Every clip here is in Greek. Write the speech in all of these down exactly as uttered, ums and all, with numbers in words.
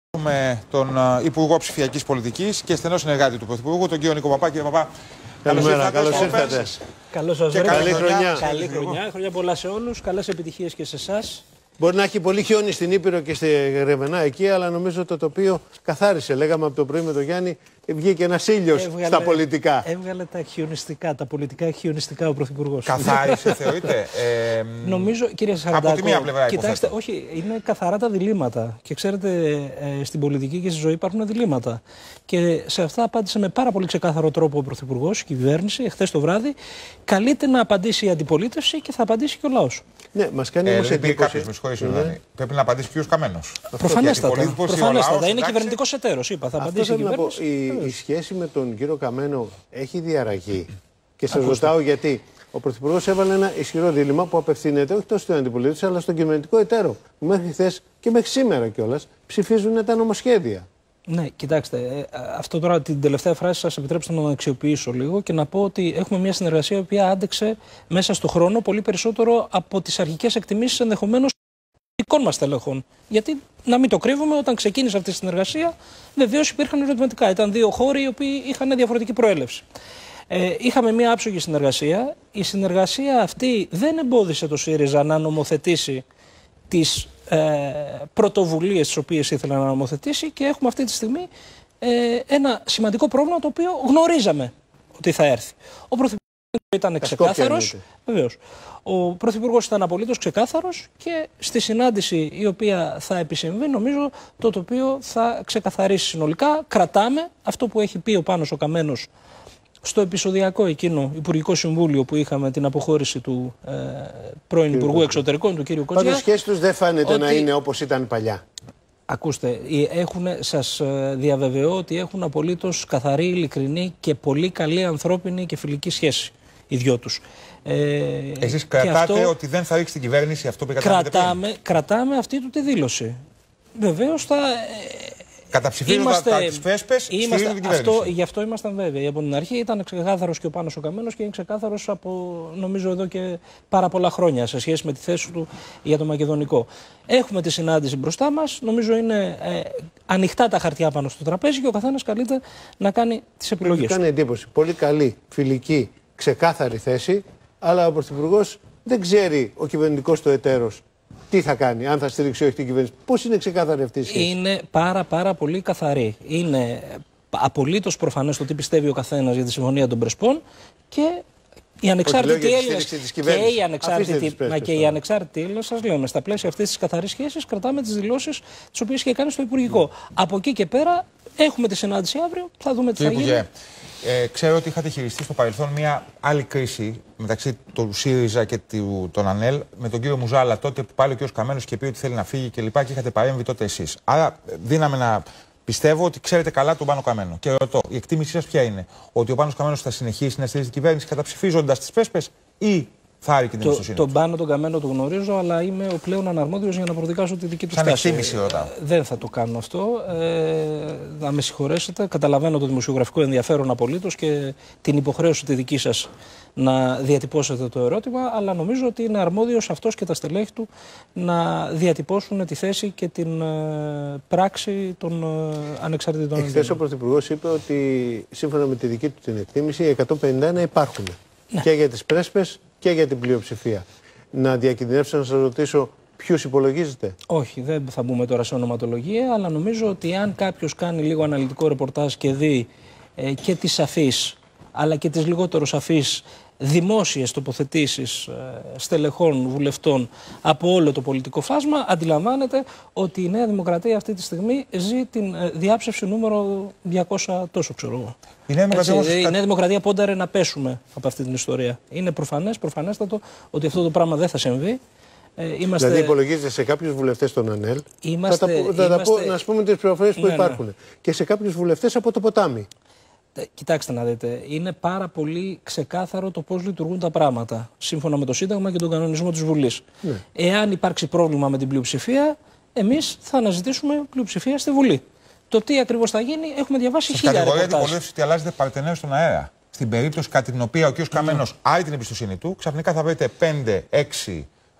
Με τον Υπουργό Ψηφιακής Πολιτικής και στενό συνεργάτη του Πρωθυπουργού, τον κύριο Νίκο Παπά. Κύριε Παπά, καλημέρα, καλώς ήρθατε. Καλώς σας βρήκα. Καλή χρονιά. Καλή χρονιά. Χρόνια πολλά σε όλους. Καλές επιτυχίες και σε εσάς. Μπορεί να έχει πολύ χιόνι στην Ήπειρο και στη Ρεβενά εκεί, αλλά νομίζω το τοπίο καθάρισε. Λέγαμε από το πρωί με τον Γιάννη, βγήκε ένας ήλιος έβγαλε, στα πολιτικά. Έβγαλε τα χιονιστικά, τα πολιτικά χιονιστικά ο Πρωθυπουργός. Καθάρισε, θεωρείτε. Ε, νομίζω, κύριε Σαραντάκο, από τη μία πλευρά, κοιτάξτε, υποθέτω. όχι, είναι καθαρά τα διλήμματα. Και ξέρετε, ε, στην πολιτική και στη ζωή υπάρχουν διλήμματα. Και σε αυτά απάντησε με πάρα πολύ ξεκάθαρο τρόπο ο Πρωθυπουργός, η κυβέρνηση, εχθές το βράδυ. Καλείται να απαντήσει η αντιπολίτευση και θα απαντήσει και ο λαός. Ναι, μας κάνει ε, όμως εντύπωση. κάποιος, με συγχωρείτε, ναι. Πρέπει να απαντήσει ποιος Καμένος. Προφανέστατα. Προφανέστατα. Είναι εντάξει. κυβερνητικός εταίρος, είπα. Θα Αυτό απαντήσει η θέλω να πω. κυβέρνηση. Η, η σχέση με τον κύριο Καμένο έχει διαραγεί. Και σας ρωτάω γιατί. Ο Πρωθυπουργός έβαλε ένα ισχυρό δίλημμα που απευθύνεται όχι τόσο στην αντιπολίτευση αλλά στον κυβερνητικό εταίρο. Που μέχρι χθες και μέχρι σήμερα κιόλας ψηφίζουν τα νομοσχέδια. Ναι, κοιτάξτε, αυτό τώρα την τελευταία φράση σας επιτρέψτε να αξιοποιήσω λίγο και να πω ότι έχουμε μια συνεργασία η οποία άντεξε μέσα στον χρόνο πολύ περισσότερο από τις αρχικές εκτιμήσεις ενδεχομένως δικών μας τελεχών. Γιατί να μην το κρύβουμε, όταν ξεκίνησε αυτή η συνεργασία, βεβαίως υπήρχαν ερωτηματικά. Ήταν δύο χώροι οι οποίοι είχαν διαφορετική προέλευση. Ε, είχαμε μια άψογη συνεργασία. Η συνεργασία αυτή δεν εμπόδισε το ΣΥΡΙΖΑ να νομοθετήσει τις ε, πρωτοβουλίες τις οποίες ήθελε να νομοθετήσει και έχουμε αυτή τη στιγμή ε, ένα σημαντικό πρόβλημα το οποίο γνωρίζαμε ότι θα έρθει. Ο Πρωθυπουργός ήταν ξεκάθαρος. Βεβαίως. Ο Πρωθυπουργός ήταν απολύτως ξεκάθαρος και στη συνάντηση η οποία θα επισυμβεί νομίζω το τοπίο θα ξεκαθαρίσει συνολικά. Κρατάμε αυτό που έχει πει ο Πάνος ο Καμένος στο επεισοδιακό εκείνο Υπουργικό Συμβούλιο που είχαμε την αποχώρηση του ε, πρώην Υπουργού Εξωτερικών, του κ. Κοτζιά. Πάντως η σχέση τους δεν φαίνεται ότι... να είναι όπως ήταν παλιά. Ακούστε, έχουν, σας διαβεβαιώ ότι έχουν απολύτως καθαρή, ειλικρινή και πολύ καλή ανθρώπινη και φιλική σχέση οι δυο τους. Ε, Εσείς κρατάτε αυτό, ότι δεν θα ρίξει την κυβέρνηση αυτό που κρατάμε, κρατάμε αυτή του τη δήλωση. Βεβαίως θα... Καταψηφίζοντας τις Πρέσπες, στηρίζουν την κυβέρνηση. Αυτό, γι' αυτό ήμασταν βέβαιοι. Από την αρχή ήταν ξεκάθαρος και ο Πάνος ο Καμένος και είναι ξεκάθαρος από νομίζω εδώ και πάρα πολλά χρόνια σε σχέση με τη θέση του για το μακεδονικό. Έχουμε τη συνάντηση μπροστά μας. Νομίζω είναι ε, ανοιχτά τα χαρτιά πάνω στο τραπέζι και ο καθένας καλείται να κάνει τις επιλογές του. Κάνει εντύπωση. Πολύ καλή, φιλική, ξεκάθαρη θέση, αλλά ο Πρωθυπουργός δεν ξέρει ο κυβερνητικός του εταίρος τι θα κάνει, αν θα στηρίξει όχι την κυβέρνηση. Πώς είναι ξεκάθαρη αυτή η σχέση? Είναι πάρα πάρα πολύ καθαρή. Είναι απολύτως προφανές το τι πιστεύει ο καθένας για τη Συμφωνία των Πρεσπών και οι ανεξάρτητοι Έλληνες και οι ανεξάρτητοι, μα και οι ανεξάρτητοι Έλληνες, σας λέμε, στα πλαίσια αυτής της καθαρής σχέσης κρατάμε τις δηλώσεις τις οποίες είχε κάνει στο Υπουργικό. Mm. Από εκεί και πέρα έχουμε τη συνάντηση αύριο, θα δούμε τι θα γίνει. Ε, ξέρω ότι είχατε χειριστεί στο παρελθόν μια άλλη κρίση μεταξύ του ΣΥΡΙΖΑ και του, των ΑΝΕΛ με τον κύριο Μουζάλα τότε που πάλι ο κύριος Καμένος και πει ότι θέλει να φύγει και λοιπά και είχατε παρέμβει τότε εσείς. Άρα δίναμε να πιστεύω ότι ξέρετε καλά τον Πάνο Καμένο. Και ρωτώ, η εκτίμησή σας ποια είναι? Ότι ο Πάνος Καμένος θα συνεχίσει να στηρίζει την κυβέρνηση καταψηφίζοντας τις Πρέσπες ή θα άρει και την εμπιστοσύνη? Τον Πάνο τον Καμένο τον γνωρίζω, αλλά είμαι ο πλέον αναρμόδιος για να προδικάσω τη δική του σαν στάση. εκτίμηση ρωτάω. Ε, δεν θα το κάνω αυτό. Ε, να με συγχωρέσετε. Καταλαβαίνω το δημοσιογραφικό ενδιαφέρον απολύτως και την υποχρέωση τη δική σας να διατυπώσετε το ερώτημα, αλλά νομίζω ότι είναι αρμόδιος αυτός και τα στελέχη του να διατυπώσουν τη θέση και την ε, πράξη των ε, ανεξαρτητών. Εχθές ο Πρωθυπουργός είπε ότι σύμφωνα με τη δική του την εκτίμηση οι εκατόν πενήντα ένα υπάρχουν. Ναι. Και για τις Πρέσπες και για την πλειοψηφία. Να διακινδυνεύσω να σας ρωτήσω ποιους υπολογίζετε? Όχι, δεν θα μπούμε τώρα σε ονοματολογία, αλλά νομίζω ότι αν κάποιος κάνει λίγο αναλυτικό ρεπορτάζ και δει ε, και τις σαφείς αλλά και τις λιγότερο σαφείς δημόσιες τοποθετήσεις ε, στελεχών, βουλευτών από όλο το πολιτικό φάσμα, αντιλαμβάνεται ότι η Νέα Δημοκρατία αυτή τη στιγμή ζει την ε, διάψευση νούμερο διακόσια τόσο, ξέρω εγώ. Η Νέα Δημοκρατία, Έτσι, όμως... η Νέα Δημοκρατία πόνταρε να πέσουμε από αυτή την ιστορία. Είναι προφανές, προφανέστατο ότι αυτό το πράγμα δεν θα συμβεί. Ε, είμαστε... Δηλαδή υπολογίζετε σε κάποιους βουλευτές των ΑΝΕΛ, είμαστε, θα, τα, θα είμαστε... τα πω, να πούμε τις πληροφορίες που ναι, υπάρχουν, ναι. Και σε κάποιους βουλευτές από το ποτάμι. Κοιτάξτε να δείτε, είναι πάρα πολύ ξεκάθαρο το πώς λειτουργούν τα πράγματα σύμφωνα με το Σύνταγμα και τον κανονισμό της Βουλής. Ναι. Εάν υπάρξει πρόβλημα με την πλειοψηφία, εμείς θα αναζητήσουμε πλειοψηφία στη Βουλή. Το τι ακριβώς θα γίνει, έχουμε διαβάσει χίλια ρεπορτάζ. Κατηγορία αντιπολίτευση ότι αλλάζετε παρτενέρ στον αέρα. Στην περίπτωση κατά την οποία ο κ. Καμένος άρει την εμπιστοσύνη του, ξαφνικά θα βρείτε πέντε έξι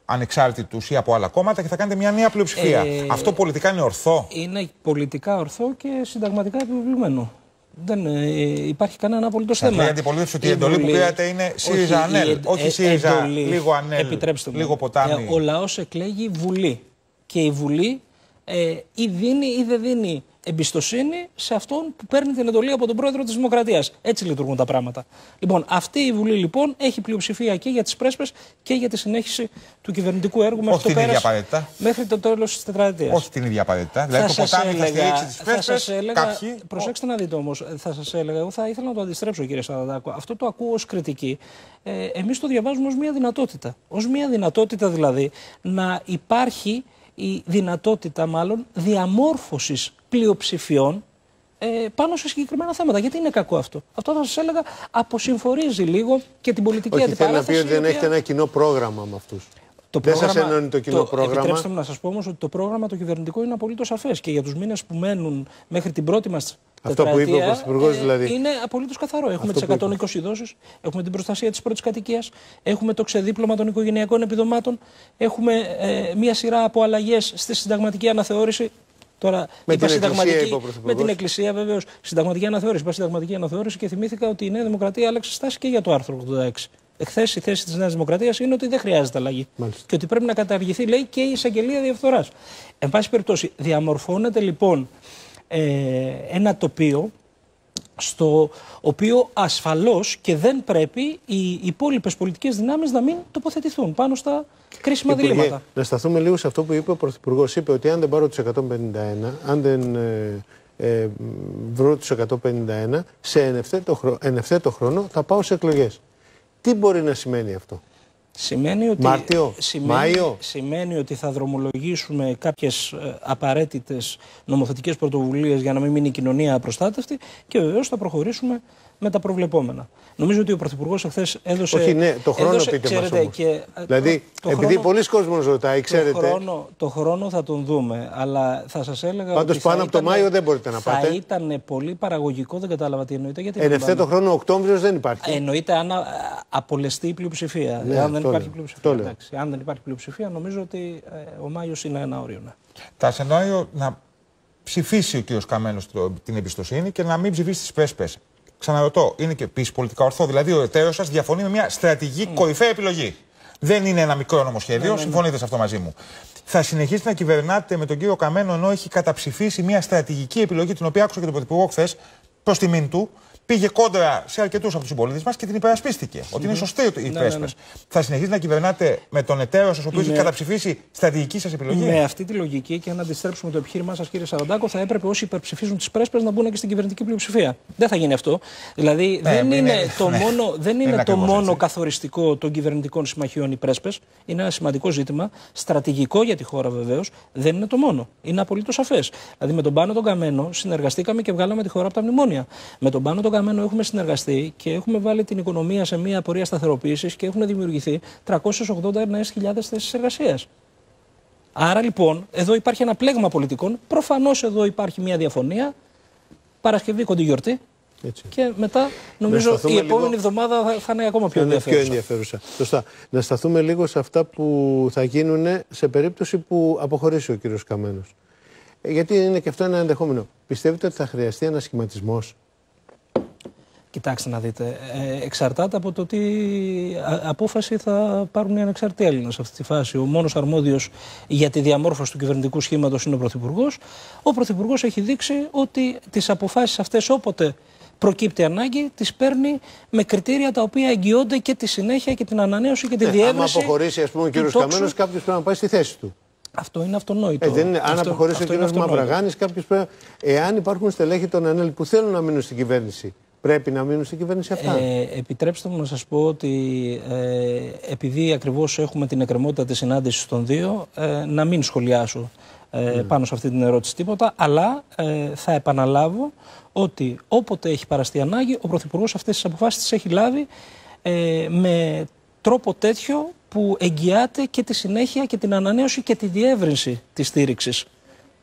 ανεξάρτητους ή από άλλα κόμματα και θα κάνετε μια νέα πλειοψηφία. Ε, Αυτό πολιτικά είναι ορθό? Είναι πολιτικά ορθό και συνταγματικά επιβεβλημένο. Δεν ε, υπάρχει κανένα απολύτως θέμα. Θα λέει αντιπολίτευση ότι η εντολή που πήρατε είναι ΣΥΡΙΖΑ-ΑΝΕΛ, όχι ε, ΣΥΡΙΖΑ, λίγο ΑΝΕΛ, λίγο ποτάμι. Ε, ο λαός εκλέγει Βουλή. Και η Βουλή ε, ή δίνει ή δεν δίνει εμπιστοσύνη σε αυτόν που παίρνει την εντολή από τον πρόεδρο της Δημοκρατίας. Έτσι λειτουργούν τα πράγματα. Λοιπόν, αυτή η Βουλή λοιπόν έχει πλειοψηφία και για τις πρέσπες και για τη συνέχιση του κυβερνητικού έργου μέχρι το, πέρας, μέχρι το τέλος της τετραετίας. Όχι την ίδια απαραίτητα. Δηλαδή το ποτάμι θα στηρίξει τις πρέσπες. Κάποιοι... Προσέξτε να δείτε όμως, θα σας έλεγα, εγώ θα ήθελα να το αντιστρέψω κύριε Σαραντάκο. Αυτό το ακούω ως κριτική. Ε, εμείς το διαβάζουμε ως μια δυνατότητα. Ως μια δυνατότητα δηλαδή να υπάρχει η δυνατότητα μάλλον διαμόρφωσης πλειοψηφιών ε, πάνω σε συγκεκριμένα θέματα. Γιατί είναι κακό αυτό? Αυτό θα σας έλεγα αποσυμφορίζει λίγο και την πολιτική Όχι, αντιπαράθεση. Θέλει να πει ότι δεν οποία... έχετε ένα κοινό πρόγραμμα με αυτούς. Το δεν πρόγραμμα, σας ενώνει το κοινό το, πρόγραμμα. Επιτρέψτε μου να σας πω όμως ότι το πρόγραμμα το κυβερνητικό είναι απολύτως σαφές και για τους μήνες που μένουν μέχρι την πρώτη μας αυτό που είπε ο Πρωθυπουργός ε, δηλαδή. Είναι απολύτως καθαρό. Έχουμε τις εκατόν είκοσι δόσεις, έχουμε την προστασία της πρώτης κατοικίας, έχουμε το ξεδίπλωμα των οικογενειακών επιδομάτων, έχουμε ε, μία σειρά από αλλαγές στη συνταγματική αναθεώρηση. Τώρα, με, είπα την συνταγματική, με την Εκκλησία βεβαίως. Συνταγματική αναθεώρηση. Είπα συνταγματική αναθεώρηση και θυμήθηκα ότι η Νέα Δημοκρατία άλλαξε στάση και για το άρθρο ογδόντα έξι. Εχθές η θέση της Νέας Δημοκρατίας είναι ότι δεν χρειάζεται αλλαγή. Μάλιστα. Και ότι πρέπει να καταργηθεί, λέει, και η εισαγγελία διαφθοράς. Εν πάση περιπτώσει, διαμορφώνεται λοιπόν ε, ένα τοπίο στο οποίο ασφαλώς και δεν πρέπει οι υπόλοιπες πολιτικές δυνάμεις να μην τοποθετηθούν πάνω στα κρίσιμα Υπουργέ, διλήμματα. Να σταθούμε λίγο σε αυτό που είπε ο Πρωθυπουργός. Είπε ότι αν δεν πάρω τους εκατόν πενήντα ένα, αν δεν ε, ε, βρω τους εκατόν πενήντα ένα, σε εν ευθέτω, χρόνο, εν ευθέτω χρόνο θα πάω σε εκλογές. Τι μπορεί να σημαίνει αυτό? Σημαίνει ότι, Μάρτιο, σημαίνει, Μάιο. Σημαίνει ότι θα δρομολογήσουμε κάποιες ε, απαραίτητες νομοθετικές πρωτοβουλίες για να μην μείνει η κοινωνία απροστάτευτη και βεβαίως θα προχωρήσουμε με τα προβλεπόμενα. Νομίζω ότι ο Πρωθυπουργός εχθές έδωσε... Όχι, ναι, το χρόνο έδωσε, πείτε ξέρετε, μας όμως. Και, δηλαδή, το, το επειδή χρόνο, πολλοί κόσμος ρωτάει, ξέρετε... Το χρόνο, το χρόνο θα τον δούμε, αλλά θα σας έλεγα πάντως ότι πάνω από το Μάιο δεν μπορείτε να πάτε. Θα ήταν πολύ παραγωγικό, δεν κατάλαβα τι εννοείται. Γιατί εν ευθέτω χρόνο, Οκτώβριος δεν υπάρχει. Εννοείται αν απολεστεί η πλειοψηφία. Ναι, αν δεν υπάρχει λέω. πλειοψηφία. Εντάξει, αν δεν υπάρχει πλειοψηφία, νομίζω ότι ε, ο Μάιος είναι ένα όριο. Ναι. Τα σενάριο να ψηφίσει ο κ. Καμένος την εμπιστοσύνη και να μην ψηφίσει τις πρέσπες. Ξαναρωτώ, είναι και επίσης πολιτικά ορθό? Δηλαδή, ο εταίρος σας διαφωνεί με μια στρατηγική mm. κορυφαία επιλογή. Δεν είναι ένα μικρό νομοσχέδιο, mm. συμφωνείτε σε αυτό μαζί μου. Θα συνεχίσετε να κυβερνάτε με τον κύριο Καμένο ενώ έχει καταψηφίσει μια στρατηγική επιλογή, την οποία άκουσα και τον Πρωθυπουργό χθες, προς τιμήν του. Πήγε κόντρα σε αρκετούς από τους συμπολίτες μας και την υπερασπίστηκε. Mm-hmm. Ότι είναι σωστή οι ναι, πρέσπες. Ναι, ναι. Θα συνεχίσετε να κυβερνάτε με τον εταίρο σας, ο οποίος με... έχει καταψηφίσει στρατηγική σας επιλογή? Με αυτή τη λογική και αν αντιστρέψουμε το επιχείρημά σας, κύριε Σαραντάκο, θα έπρεπε όσοι υπερψηφίζουν τις πρέσπες να μπουν και στην κυβερνητική πλειοψηφία. Δεν θα γίνει αυτό. Δηλαδή ναι, δεν είναι, είναι το ναι, μόνο, δεν είναι είναι το μόνο καθοριστικό των κυβερνητικών συμμαχιών οι πρέσπες. Είναι ένα σημαντικό ζήτημα. Στρατηγικό για τη χώρα βεβαίως. Δεν είναι το μόνο. Είναι απολύτως σαφές. Δηλαδή με τον Πάνο τον Καμένο συνεργαστήκαμε και βγάλαμε τη χώρα από τα μνημόνια. Με τον Πάνο τον Καμένο έχουμε συνεργαστεί και έχουμε βάλει την οικονομία σε μια πορεία σταθεροποίησης και έχουν δημιουργηθεί τριακόσιες ογδόντα νέες χιλιάδες θέσεις εργασίας. Άρα λοιπόν, εδώ υπάρχει ένα πλέγμα πολιτικών. Προφανώς εδώ υπάρχει μια διαφωνία. Παρασκευή κοντή γιορτή. Έτσι. Και μετά νομίζω η επόμενη λίγο... εβδομάδα θα, θα είναι ακόμα πιο ενδιαφέρουσα. Πιο ενδιαφέρουσα. Σωστά. Να σταθούμε λίγο σε αυτά που θα γίνουν σε περίπτωση που αποχωρήσει ο κύριος Καμένος. Γιατί είναι και αυτό ένα ενδεχόμενο. Πιστεύετε ότι θα χρειαστεί ένας σχηματισμός? Κοιτάξτε να δείτε, ε, εξαρτάται από το τι απόφαση θα πάρουν οι ανεξάρτητοι Έλληνες σε αυτή τη φάση. Ο μόνος αρμόδιος για τη διαμόρφωση του κυβερνητικού σχήματος είναι ο Πρωθυπουργός. Ο Πρωθυπουργός έχει δείξει ότι τις αποφάσεις αυτές όποτε προκύπτει ανάγκη, τις παίρνει με κριτήρια τα οποία εγγυώνται και τη συνέχεια και την ανανέωση και τη ναι, διεύρυνση. Αν αποχωρήσει ας πούμε, ο κύριος Καμένος, κάποιος πρέπει να πάει στη θέση του. Αυτό είναι αυτονόητο. Ε, δεν είναι, αυτό, αν αποχωρήσει αυτό ο κύριος Μαυραγάνης, κάποιος πρέπει. Εάν υπάρχουν στελέχη των ΑΝΕΛ που θέλουν να μείνουν στην κυβέρνηση, πρέπει να μείνουν στην κυβέρνηση αυτά. Ε, επιτρέψτε μου να σας πω ότι ε, επειδή ακριβώς έχουμε την εκκρεμότητα της συνάντησης των δύο, ε, να μην σχολιάσω ε, mm. πάνω σε αυτή την ερώτηση τίποτα, αλλά ε, θα επαναλάβω ότι όποτε έχει παραστεί ανάγκη, ο Πρωθυπουργός αυτές τις αποφάσεις τις έχει λάβει ε, με τρόπο τέτοιο που εγγυάται και τη συνέχεια και την ανανέωση και τη διεύρυνση της στήριξης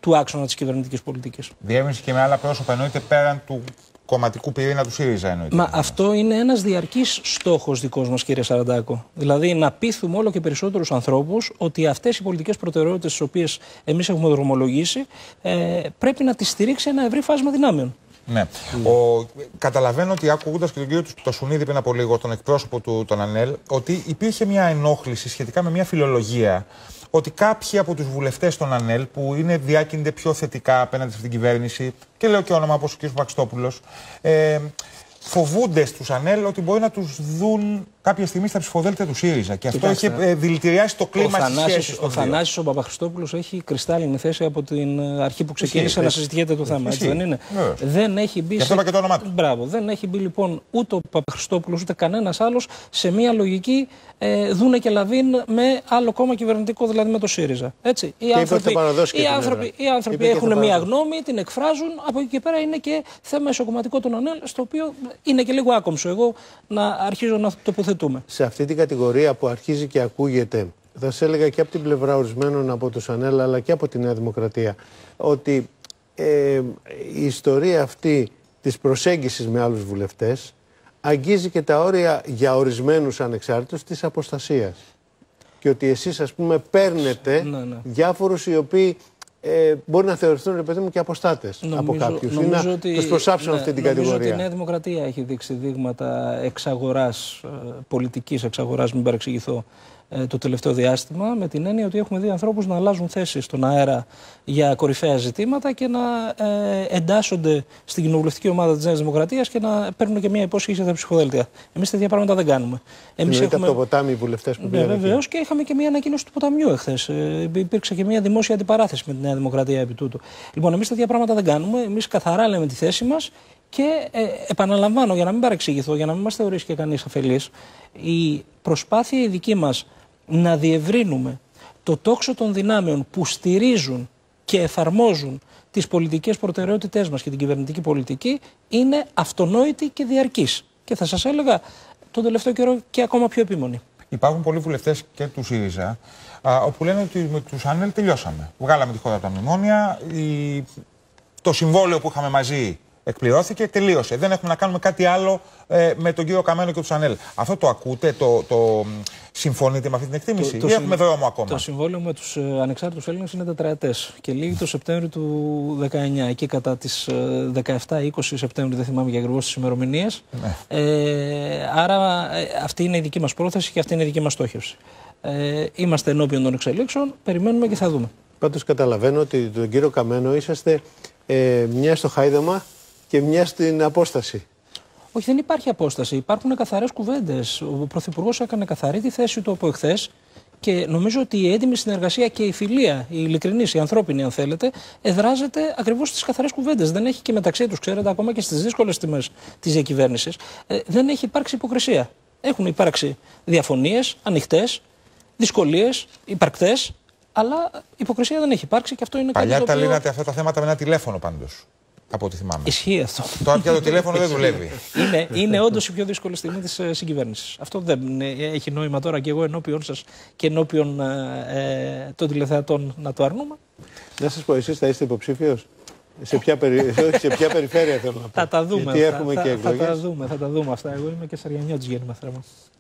του άξονα της κυβερνητικής πολιτικής. Διεύρυνση και με άλλα πρόσωπα εννοείται πέραν του κομματικού πυρήνα του ΣΥΡΙΖΑ εννοείται. Μα αυτό είναι ένας διαρκής στόχος δικός μας, κύριε Σαραντάκο. Δηλαδή να πείθουμε όλο και περισσότερους ανθρώπους ότι αυτές οι πολιτικές προτεραιότητες τις οποίες εμείς έχουμε δρομολογήσει ε, πρέπει να τις στηρίξει ένα ευρύ φάσμα δυνάμεων. Ναι. Mm. Ο, καταλαβαίνω ότι ακούγοντας και τον κύριο Τοσουνίδη πριν από λίγο, τον εκπρόσωπο του τον ΑΝΕΛ, ότι υπήρχε μια ενόχληση σχετικά με μια φιλολογία ότι κάποιοι από τους βουλευτές των ΑΝΕΛ που είναι διάκυνται πιο θετικά απέναντι στην κυβέρνηση, και λέω και όνομα όπως ο κ. Παξιτόπουλος, ε, φοβούνται στους ΑΝΕΛ ότι μπορεί να τους δουν κάποια στιγμή στα ψηφοδέλτια του ΣΥΡΙΖΑ. Και αυτό έχει ε, δηλητηριάσει το κλίμα στις σχέσεις. Ο Θανάσης ο Παπαχριστόπουλος έχει κρυστάλλινη θέση από την αρχή που ξεκίνησε να συζητιέται το θέμα. Έτσι δεν είναι? Δεν έχει μπει. Και αυτό είπα και το όνομά του. Μπράβο. Δεν έχει μπει λοιπόν ούτε ο Παπαχριστόπουλος ούτε κανένας άλλος σε μια λογική ε, Δούνε και Λαβίν με άλλο κόμμα κυβερνητικό, δηλαδή με το ΣΥΡΙΖΑ. Έτσι. Οι άνθρωποι, οι άνθρωποι, οι άνθρωποι έχουν μια γνώμη, την εκφράζουν. Από εκεί και πέρα είναι και θέμα εσωκομματικό των ΑΝΕΛ, στο οποίο είναι και λίγο άκομψο εγώ να αρχίζω να τοποθετούμε. Σε αυτή την κατηγορία που αρχίζει και ακούγεται, θα σας έλεγα και από την πλευρά ορισμένων από τους ΑΝΕΛ αλλά και από τη Νέα Δημοκρατία, ότι ε, η ιστορία αυτή της προσέγγισης με άλλους βουλευτές αγγίζει και τα όρια για ορισμένους ανεξάρτητους της αποστασίας. Και ότι εσείς, ας πούμε, παίρνετε ναι, ναι. διάφορους οι οποίοι Ε, μπορεί να θεωρηθούν, ρε παιδί μου, και αποστάτες από κάποιους. Ή να ότι, τους προσάψουν ναι, αυτή την νομίζω κατηγορία. Ότι η Νέα Δημοκρατία έχει δείξει δείγματα εξαγοράς, πολιτικής εξαγοράς, μην παρεξηγηθώ, το τελευταίο διάστημα, με την έννοια ότι έχουμε δει ανθρώπους να αλλάζουν θέσεις στον αέρα για κορυφαία ζητήματα και να ε, εντάσσονται στην κοινοβουλευτική ομάδα της Νέας Δημοκρατίας και να παίρνουν και μια υπόσχεση για τα ψηφοδέλτια. Εμείς τέτοια πράγματα δεν κάνουμε. Εμείς έχουμε... από το ποτάμι οι βουλευτές που πήγαν. Βεβαίως, και είχαμε και μια ανακοίνωση του ποταμιού εχθές. Ε, υπήρξε και μια δημόσια αντιπαράθεση με τη Νέα Δημοκρατία επί τούτου. Λοιπόν, εμείς τέτοια πράγματα δεν κάνουμε. Εμείς καθαρά λέμε τη θέση μας. Και ε, επαναλαμβάνω, για να μην παρεξηγηθώ, για να μην μας θεωρήσει και κανείς αφελής, η προσπάθεια η δική μας να διευρύνουμε το τόξο των δυνάμεων που στηρίζουν και εφαρμόζουν τις πολιτικές προτεραιότητές μας και την κυβερνητική πολιτική είναι αυτονόητη και διαρκής. Και θα σας έλεγα τον τελευταίο καιρό και ακόμα πιο επίμονη. Υπάρχουν πολλοί βουλευτές και του ΣΥΡΙΖΑ α, όπου λένε ότι με τους ΑΝΕΛ τελειώσαμε. Βγάλαμε τη χώρα από τα μνημόνια, η... το συμβόλαιο που είχαμε μαζί εκπληρώθηκε, τελείωσε. Δεν έχουμε να κάνουμε κάτι άλλο ε, με τον κύριο Καμένο και τους ΑΝΕΛ. Αυτό το ακούτε, το, το συμφωνείτε με αυτή την εκτίμηση, το, το ή έχουμε δρόμο ακόμα? Το συμβόλαιο με τους ε, ανεξάρτητους Έλληνες είναι τετραετές και λήγει το Σεπτέμβριο του δεκαεννιά. Εκεί κατά τις ε, δεκαεπτά είκοσι Σεπτέμβρη, δεν θυμάμαι για ακριβώς τις ημερομηνίες. Ναι. Ε, άρα ε, αυτή είναι η δική μας πρόθεση και αυτή είναι η δική μας στόχευση. Ε, είμαστε ενώπιον των εξελίξεων, περιμένουμε και θα δούμε. Πάντως καταλαβαίνω ότι τον κύριο Καμένο είσαστε ε, μια στο χάιδεμα και μια στην απόσταση. Όχι, δεν υπάρχει απόσταση. Υπάρχουν καθαρές κουβέντες. Ο Πρωθυπουργός έκανε καθαρή τη θέση του από εχθές και νομίζω ότι η έντιμη συνεργασία και η φιλία, η ειλικρινής, η ανθρώπινη, αν θέλετε, εδράζεται ακριβώς στις καθαρές κουβέντες. Δεν έχει και μεταξύ τους, ξέρετε, ακόμα και στις δύσκολες τιμές της διακυβέρνησης, ε, δεν έχει υπάρξει υποκρισία. Έχουν υπάρξει διαφωνίες, ανοιχτές, δυσκολίες, υπαρκτές, αλλά υποκρισία δεν έχει υπάρξει και αυτό είναι κάτι. Παλιά το τα οποίο... λύνατε αυτά τα θέματα με ένα τηλέφωνο πάντως. Από ό,τι θυμάμαι. Ισχύει αυτό. Τώρα πια το τηλέφωνο δεν δουλεύει. Είναι, είναι όντως η πιο δύσκολη στιγμή της ε, συγκυβέρνησης. Αυτό δεν ε, έχει νόημα τώρα και εγώ ενώπιον σας και ενώπιον ε, των τηλεθεατών να το αρνούμε. Να σας πω, εσείς θα είστε υποψήφιος? Σε ποια, περι... σε ποια περιφέρεια θέλω να πω? Θα τα δούμε. Γιατί θα, έχουμε θα, και εκλογές. Θα τα δούμε, θα τα δούμε αυτά. Εγώ είμαι και Σαριανιώτης γέννημα θρέμα.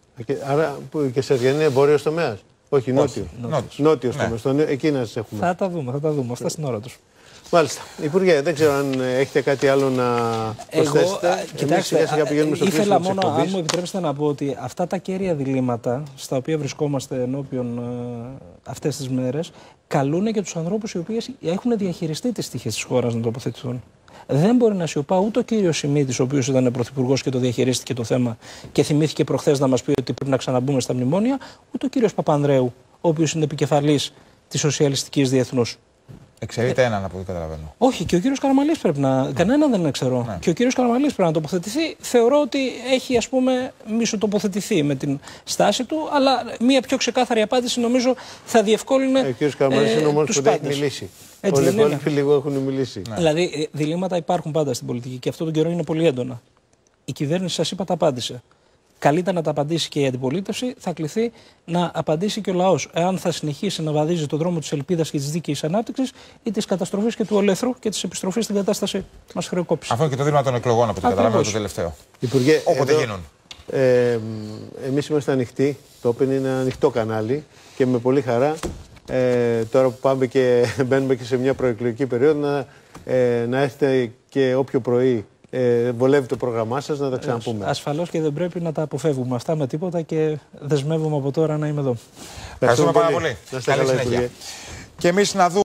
Άρα και Σαριανή εμπόριος τομέας? Όχι, νότιο. Νότιος. Νότιος τομέας. Ναι. Εκεί να σας έχουμε. Θα τα δούμε, θα τα δούμε. Αυτά στην ώρα τους. Μάλιστα. Υπουργέ, δεν ξέρω αν έχετε κάτι άλλο να προσθέσετε. Εγώ, κοιτάξτε, σιγά σιγά πηγαίνουμε στο ήθελα μόνο, αν μου επιτρέψετε, να πω ότι αυτά τα κέρια διλήμματα στα οποία βρισκόμαστε ενώπιον ε, αυτές τις μέρες καλούν και τους ανθρώπους οι οποίοι έχουν διαχειριστεί τις τύχες της χώρας να τοποθετηθούν. Δεν μπορεί να σιωπά ούτε ο κύριος Σιμίτης, ο οποίος ήταν πρωθυπουργός και το διαχειρίστηκε το θέμα και θυμήθηκε προχθές να μας πει ότι πρέπει να ξαναμπούμε στα μνημόνια, ούτε ο κύριος Παπανδρέου, ο οποίος είναι επικεφαλής της Σοσιαλιστικής Διεθνούς. Εξαιρείται έναν από ό,τι καταλαβαίνω. Όχι, και ο κύριος Καραμαλής πρέπει να. Ναι. Κανέναν δεν ξέρω. Ναι. Και ο κύριος Καραμαλής πρέπει να τοποθετηθεί. Θεωρώ ότι έχει, ας πούμε, μισοτοποθετηθεί με την στάση του, αλλά μια πιο ξεκάθαρη απάντηση νομίζω θα διευκόλυνε. Ε, ο κύριος Καραμαλής ε, είναι ο μόνος που δεν έχει μιλήσει. Έτσι, όλοι οι είναι, υπόλοιποι λίγο έχουν μιλήσει. Ναι. Δηλαδή, διλήμματα υπάρχουν πάντα στην πολιτική και αυτό τον καιρό είναι πολύ έντονα. Η κυβέρνηση, σας είπα, τα απάντησε. καλείται να τα απαντήσει και η αντιπολίτευση, θα κληθεί να απαντήσει και ο λαός. Εάν θα συνεχίσει να βαδίζει τον δρόμο της ελπίδας και της δίκαιης ανάπτυξης ή της καταστροφής και του ολέθρου και της επιστροφής στην κατάσταση που μας χρεοκόπησε. Αυτό είναι και το δίλημμα των εκλογών από ό,τι καταλαβαίνω το τελευταίο. Υπουργέ, όποτε εδώ, γίνουν. Ε, εμείς είμαστε ανοιχτοί. Το Open είναι ένα ανοιχτό κανάλι και με πολύ χαρά. Ε, τώρα που πάμε και μπαίνουμε και σε μια προεκλογική περίοδο, να, ε, να έρθετε και όποιο πρωί ε, βολεύει το πρόγραμμά σας να τα ξαναπούμε. Ασφαλώς και δεν πρέπει να τα αποφεύγουμε αυτά με τίποτα και δεσμεύομαι από τώρα να είμαι εδώ. Ευχαριστούμε πάρα πολύ. Καλή συνέχεια. Και εμείς να δούμε.